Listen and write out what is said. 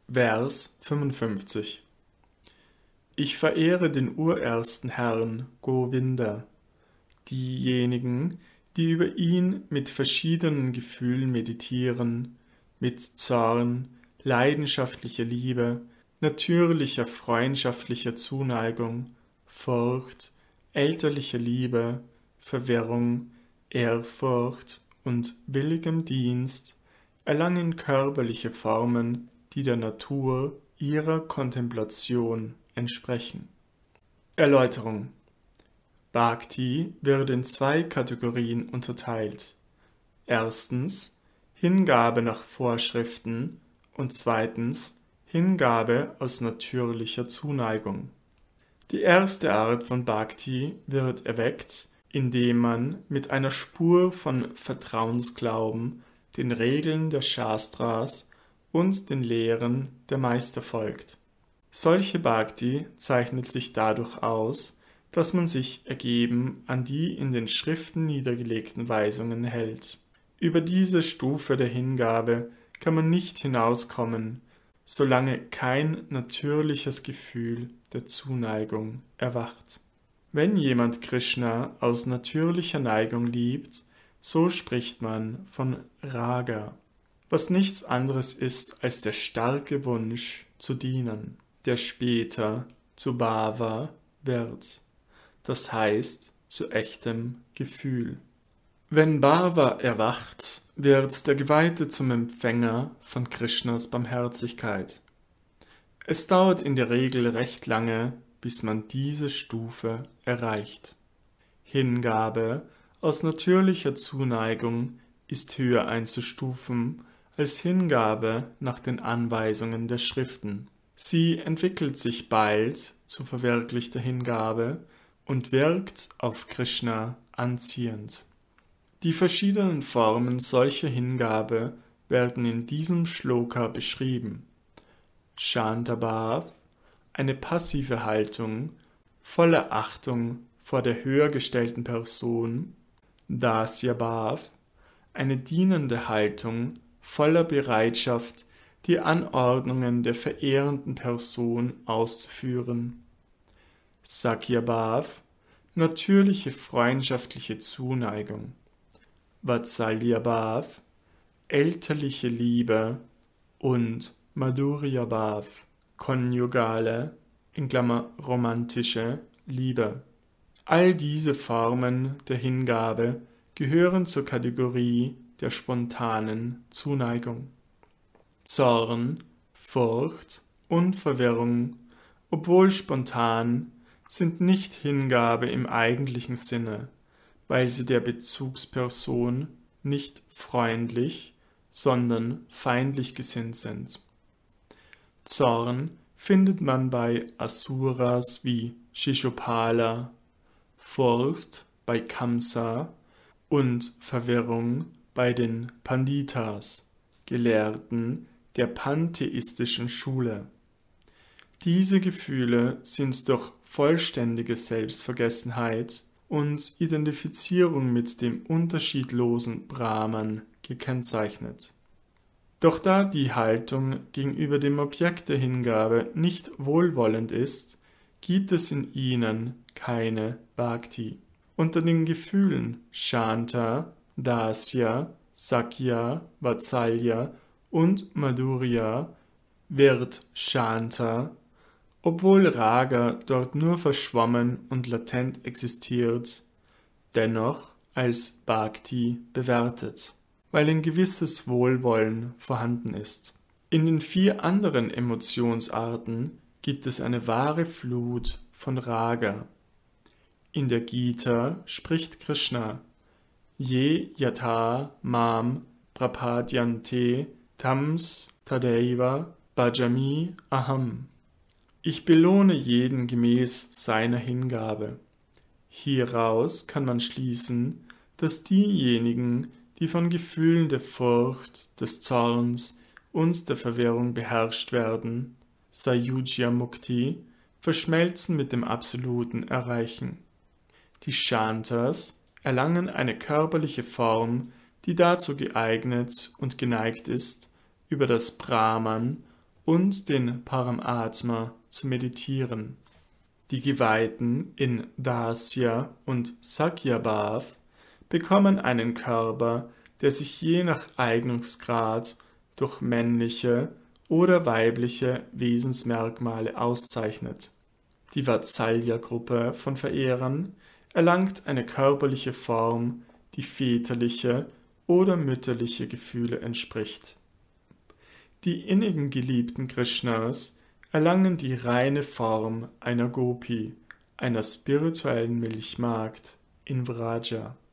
Vers 55. Ich verehre den urersten Herrn, Govinda. Diejenigen, die über ihn mit verschiedenen Gefühlen meditieren, mit Zorn, leidenschaftlicher Liebe, natürlicher freundschaftlicher Zuneigung, Furcht, elterlicher Liebe, Verwirrung, Ehrfurcht und willigem Dienst, erlangen körperliche Formen, die der Natur ihrer Kontemplation entsprechen. Erläuterung: Bhakti wird in zwei Kategorien unterteilt. Erstens Hingabe nach Vorschriften und zweitens Hingabe aus natürlicher Zuneigung. Die erste Art von Bhakti wird erweckt, indem man mit einer Spur von Vertrauensglauben den Regeln der Shastras und den Lehren der Meister folgt. Solche Bhakti zeichnet sich dadurch aus, dass man sich ergeben an die in den Schriften niedergelegten Weisungen hält. Über diese Stufe der Hingabe kann man nicht hinauskommen, solange kein natürliches Gefühl der Zuneigung erwacht. Wenn jemand Krishna aus natürlicher Neigung liebt, so spricht man von Raga, was nichts anderes ist als der starke Wunsch zu dienen, der später zu Bhava wird, das heißt zu echtem Gefühl. Wenn Bhava erwacht, wird der Geweihte zum Empfänger von Krishnas Barmherzigkeit. Es dauert in der Regel recht lange, bis man diese Stufe erreicht. Hingabe aus natürlicher Zuneigung ist höher einzustufen als Hingabe nach den Anweisungen der Schriften. Sie entwickelt sich bald zu verwirklichter Hingabe und wirkt auf Krishna anziehend. Die verschiedenen Formen solcher Hingabe werden in diesem Shloka beschrieben. Shantabhav, eine passive Haltung, voller Achtung vor der höher gestellten Person. Dasyabhav, eine dienende Haltung, voller Bereitschaft, die Anordnungen der verehrenden Person auszuführen. Sakyabhav, natürliche freundschaftliche Zuneigung. Vatsalyabhav, elterliche Liebe und Madhuryabhav, konjugale, romantische Liebe. All diese Formen der Hingabe gehören zur Kategorie der spontanen Zuneigung. Zorn, Furcht und Verwirrung, obwohl spontan, sind nicht Hingabe im eigentlichen Sinne, weil sie der Bezugsperson nicht freundlich, sondern feindlich gesinnt sind. Zorn findet man bei Asuras wie Shishupala, Furcht bei Kamsa und Verwirrung bei den Panditas, Gelehrten der pantheistischen Schule. Diese Gefühle sind durch vollständige Selbstvergessenheit und Identifizierung mit dem unterschiedlosen Brahman gekennzeichnet. Doch da die Haltung gegenüber dem Objekt der Hingabe nicht wohlwollend ist, gibt es in ihnen keine Bhakti. Unter den Gefühlen Shanta, Dasya, Sakya, Vatsalya und Madhurya wird Shanta, obwohl Raga dort nur verschwommen und latent existiert, dennoch als Bhakti bewertet, weil ein gewisses Wohlwollen vorhanden ist. In den 4 anderen Emotionsarten gibt es eine wahre Flut von Raga. In der Gita spricht Krishna: Je yatha mam prapadyante tams tadaiva bhajami aham. Ich belohne jeden gemäß seiner Hingabe. Hieraus kann man schließen, dass diejenigen, die von Gefühlen der Furcht, des Zorns und der Verwirrung beherrscht werden, Sayujya Mukti, verschmelzen mit dem Absoluten erreichen. Die Shantas erlangen eine körperliche Form, die dazu geeignet und geneigt ist, über das Brahman und den Paramatma zu meditieren. Die Geweihten in Dasya und Sakyabhav bekommen einen Körper, der sich je nach Eignungsgrad durch männliche oder weibliche Wesensmerkmale auszeichnet. Die Vatsalya-Gruppe von Verehrern erlangt eine körperliche Form, die väterliche oder mütterliche Gefühle entspricht. Die innigen Geliebten Krishnas erlangen die reine Form einer Gopi, einer spirituellen Milchmagd in Vraja.